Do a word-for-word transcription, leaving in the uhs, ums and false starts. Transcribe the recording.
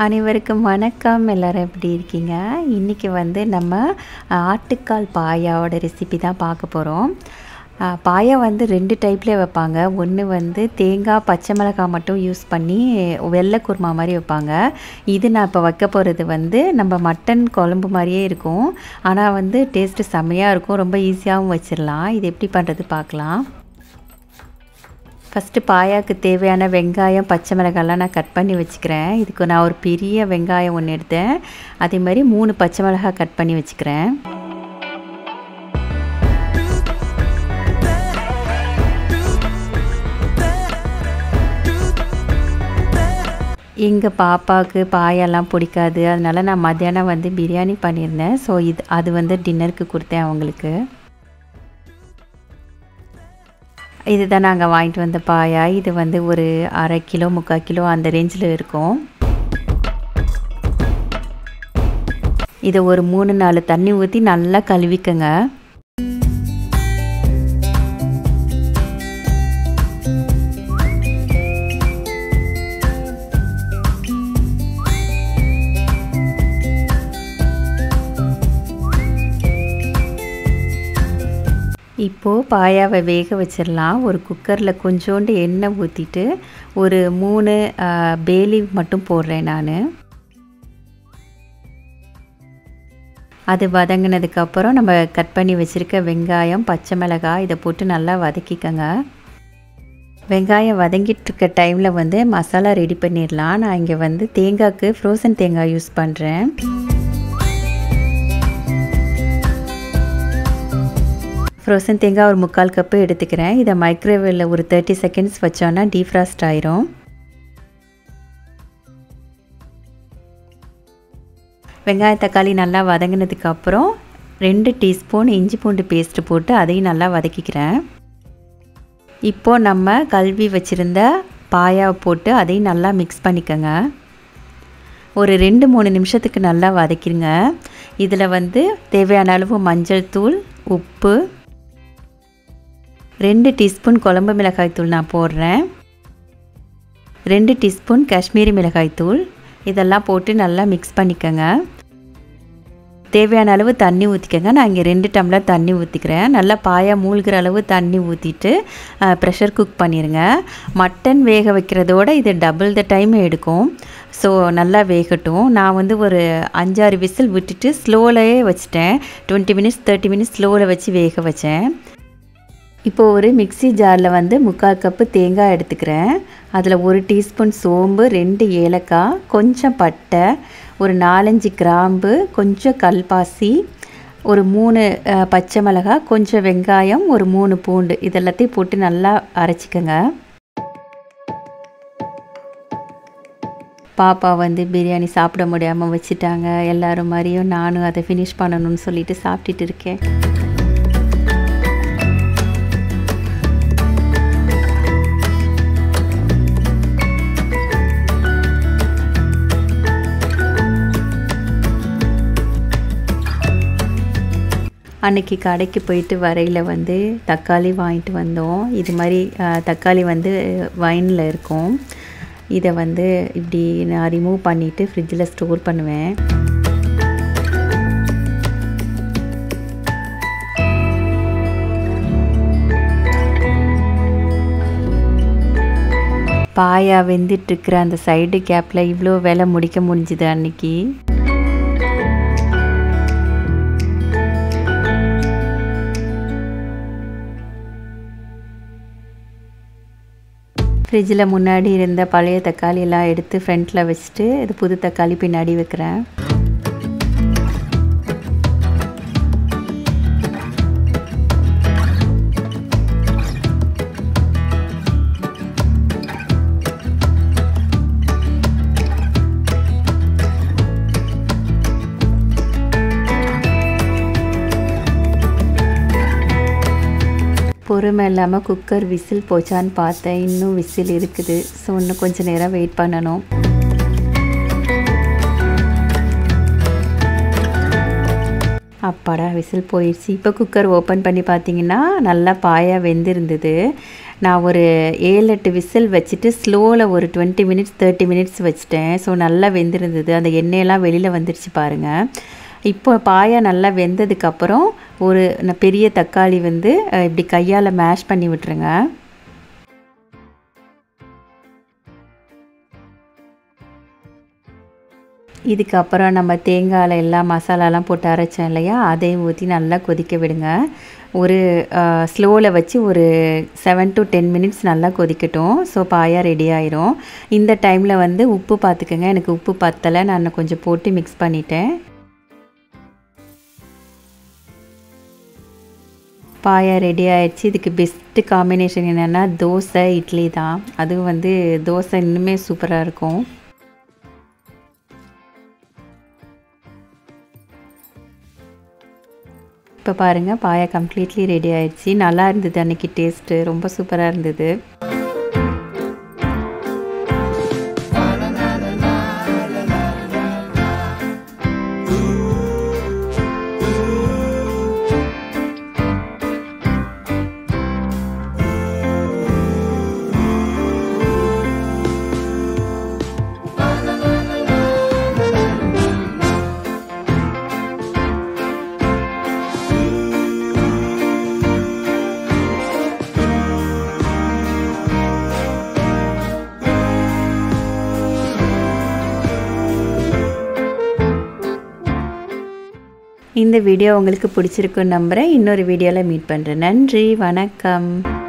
அனைவருக்கும் வணக்கம். எல்லாரும் எப்படி இருக்கீங்க? இன்றைக்கி வந்து நம்ம ஆட்டுக்கால் பாயாவோட ரெசிபி தான் பார்க்க போகிறோம். பாயா வந்து ரெண்டு டைப்லேயே வைப்பாங்க. ஒன்று வந்து தேங்காய் பச்சை மிளகாய் மட்டும் யூஸ் பண்ணி வெள்ளை குருமா மாதிரி வைப்பாங்க. இது நான் இப்போ வைக்க போகிறது வந்து நம்ம மட்டன் குழம்பு மாதிரியே இருக்கும். ஆனால் வந்து டேஸ்ட்டு செம்மையாக இருக்கும். ரொம்ப ஈஸியாகவும் வச்சிடலாம். இது எப்படி பண்ணுறது பார்க்கலாம். ஃபஸ்ட்டு பாயாவுக்கு தேவையான வெங்காயம் பச்சை மிளகாயெல்லாம் நான் கட் பண்ணி வச்சுக்கிறேன். இதுக்கு நான் ஒரு பெரிய வெங்காயம் ஒன்று எடுத்தேன். அதே மாதிரி மூணு பச்சை மிளகாய் கட் பண்ணி வச்சுக்கிறேன். எங்கள் பாப்பாவுக்கு பாயெல்லாம் பிடிக்காது. அதனால் நான் மத்தியானம் வந்து பிரியாணி பண்ணியிருந்தேன். ஸோ இது அது வந்து டின்னருக்கு கொடுத்தேன் அவங்களுக்கு. இது தான் நாங்கள் வாங்கிட்டு வந்த பாயா. இது வந்து ஒரு அரை கிலோ முக்கால் கிலோ அந்த ரேஞ்சில் இருக்கும். இதை ஒரு மூணு நாலு தண்ணி ஊற்றி நல்லா கழுவிக்கங்க. இப்போது பாயாவை வேக வச்சிடலாம். ஒரு குக்கரில் கொஞ்சோண்டு எண்ணெய் ஊற்றிட்டு ஒரு மூணு பேலி மட்டும் போடுறேன் நான். அது வதங்கினதுக்கப்புறம் நம்ம கட் பண்ணி வச்சுருக்க வெங்காயம் பச்சை மிளகாய் இதை போட்டு நல்லா வதக்கிக்கங்க. வெங்காயம் வதங்கிட்டுருக்க டைமில் வந்து மசாலா ரெடி பண்ணிடலாம். நான் இங்கே வந்து தேங்காய்க்கு ஃப்ரோசன் தேங்காய் யூஸ் பண்ணுறேன். ஃப்ரோசன் தேங்காய் ஒரு முக்கால் கப்பு எடுத்துக்கிறேன். இதை மைக்ரோவேவில் ஒரு தேர்ட்டி செகண்ட்ஸ் வச்சோன்னா டீஃப்ராஸ்ட் ஆயிரும். வெங்காய தக்காளி நல்லா வதங்கினதுக்கப்புறம் ரெண்டு டீஸ்பூன் இஞ்சி பூண்டு பேஸ்ட்டு போட்டு அதையும் நல்லா வதக்கிக்கிறேன். இப்போது நம்ம கழுவி வச்சுருந்த பாயாவை போட்டு அதையும் நல்லா மிக்ஸ் பண்ணிக்கோங்க. ஒரு ரெண்டு மூணு நிமிஷத்துக்கு நல்லா வதக்கிடுங்க. இதில் வந்து தேவையான அளவு மஞ்சள் தூள், உப்பு, ரெண்டு டீஸ்பூன் குழம்பு மிளகாய்த்தூள் நான் போடுறேன். ரெண்டு டீஸ்பூன் காஷ்மீரி மிளகாய்த்தூள் இதெல்லாம் போட்டு நல்லா மிக்ஸ் பண்ணிக்கோங்க. தேவையான அளவு தண்ணி ஊற்றிக்கோங்க. நான் இங்கே ரெண்டு டம்ளர் தண்ணி ஊற்றிக்கிறேன். நல்லா பாயா மூழ்கிற அளவு தண்ணி ஊற்றிட்டு ப்ரெஷர் குக் பண்ணிடுங்க. மட்டன் வேக வைக்கிறதோட இது டபுள் த டைம் எடுக்கும். ஸோ நல்லா வேகட்டும். நான் வந்து ஒரு அஞ்சாறு விசில் விட்டுட்டு ஸ்லோவிலே வச்சுட்டேன். டுவெண்ட்டி மினிட்ஸ் தேர்ட்டி மினிட்ஸ் ஸ்லோவில் வச்சு வேக வச்சேன். இப்போது ஒரு மிக்சி ஜாரில் வந்து முக்கால் கப்பு தேங்காய் எடுத்துக்கிறேன். அதில் ஒரு டீஸ்பூன் சோம்பு, ரெண்டு ஏலக்காய், கொஞ்சம் பட்டை, ஒரு நாலஞ்சு கிராம்பு, கொஞ்சம் கல்பாசி, ஒரு மூணு பச்சை மிளகாய், கொஞ்சம் வெங்காயம், ஒரு மூணு பூண்டு இதெல்லாத்தையும் போட்டு நல்லா அரைச்சிக்கோங்க. பாப்பா வந்து பிரியாணி சாப்பிட முடியாமல் வச்சுட்டாங்க. எல்லோரும் மாதிரியும் நானும் அதை ஃபினிஷ் பண்ணணும்னு சொல்லிட்டு சாப்பிட்டுட்டு இருக்கேன். அன்றைக்கி கடைக்கு போயிட்டு வரையில் வந்து தக்காளி வாங்கிட்டு வந்தோம். இது மாதிரி தக்காளி வந்து வைனில் இருக்கும். இதை வந்து இப்படி நான் ரிமூவ் பண்ணிவிட்டு ஃப்ரிட்ஜில் ஸ்டோர் பண்ணுவேன். பாயா வெந்துட்டுருக்கிற அந்த சைடு கேப்பில் இவ்வளோ வேலை முடிக்க முடிஞ்சுது அன்றைக்கி. ஃப்ரிட்ஜில் முன்னாடி இருந்த பழைய தக்காளியெல்லாம் எடுத்து ஃப்ரண்ட்டில் வச்சுட்டு இது புது தக்காளி பின்னாடி வைக்கிறேன். பொறுமை இல்லாமல் குக்கர் விசில் போச்சான்னு பார்த்தேன். இன்னும் விசில் இருக்குது. ஸோ இன்னும் கொஞ்சம் நேரம் வெயிட் பண்ணணும். அப்பாடா விசில் போயிடுச்சு. இப்போ குக்கர் ஓப்பன் பண்ணி பார்த்தீங்கன்னா நல்லா பாயா வெந்திருந்தது. நான் ஒரு ஏழு எட்டு விசில் வச்சுட்டு ஸ்லோவில் ஒரு டுவெண்ட்டி மினிட்ஸ் தேர்ட்டி மினிட்ஸ் வச்சுட்டேன். ஸோ நல்லா வெந்திருந்தது. அந்த எண்ணெயெல்லாம் வெளியில் வந்துருச்சு பாருங்கள். இப்போ பாயா நல்லா வெந்ததுக்கப்புறம் ஒரு பெரிய தக்காளி வந்து இப்படி கையால் மேஷ் பண்ணி விட்டுருங்க. இதுக்கப்புறம் நம்ம தேங்காயில் எல்லாம் மசாலாலாம் போட்டு அரைச்சோம் இல்லையா, அதையும் ஊற்றி நல்லா கொதிக்க விடுங்க. ஒரு ஸ்லோவில் வச்சு ஒரு செவன் டு டென் மினிட்ஸ் நல்லா கொதிக்கட்டும். ஸோ பாயா ரெடி ஆயிரும். இந்த டைமில் வந்து உப்பு பார்த்துக்கோங்க. எனக்கு உப்பு பத்தலை, நான் கொஞ்சம் போட்டு மிக்ஸ் பண்ணிட்டேன். பாயா ரெடி ஆயிடுச்சு. இதுக்கு பெஸ்ட்டு காம்பினேஷன் என்னென்னா தோசை இட்லி தான். அதுவும் வந்து தோசை இன்னுமே சூப்பராக இருக்கும். இப்போ பாருங்கள் பாயா கம்ப்ளீட்லி ரெடி ஆயிடுச்சு. நல்லா இருந்தது அன்றைக்கி டேஸ்ட்டு, ரொம்ப சூப்பராக இருந்தது. இந்த வீடியோ உங்களுக்கு பிடிச்சிருக்குன்னு நம்புகிறேன். இன்னொரு வீடியோவில் மீட் பண்ணுறேன். நன்றி, வணக்கம்.